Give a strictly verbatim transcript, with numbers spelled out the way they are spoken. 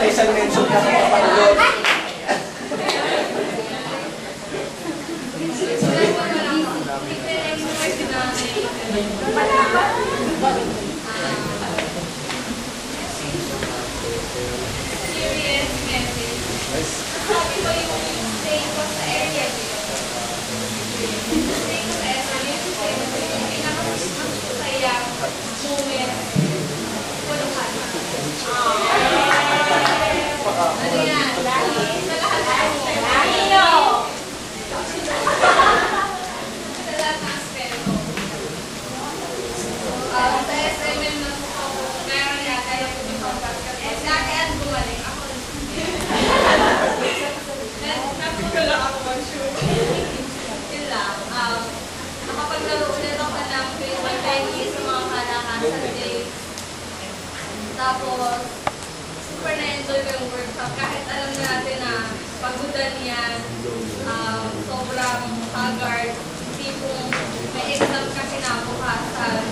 na isang mention ka sa kapatid. Serious message. Sabi ko yung stay ko sa area dito. Stay ko sa S M M, stay ko yung pinaka-masaya moment ko lahat. Ano yan? Dali. Sa lahat ng dali no! Sa lahat ng aspecto. Sa S M M na po, meron yata yung pag-contact kasi dati at bumalik ako. Napagala ako mag-shoot. Yun lang. Nakapaglaro ulit ako ng baseball tennis sa mga kalakasan days. Tapos, super na-enjoy ko yung workshop. Kahit alam natin na pagudan yan, sobrang haggard, tipong may exam ka kinabukasan.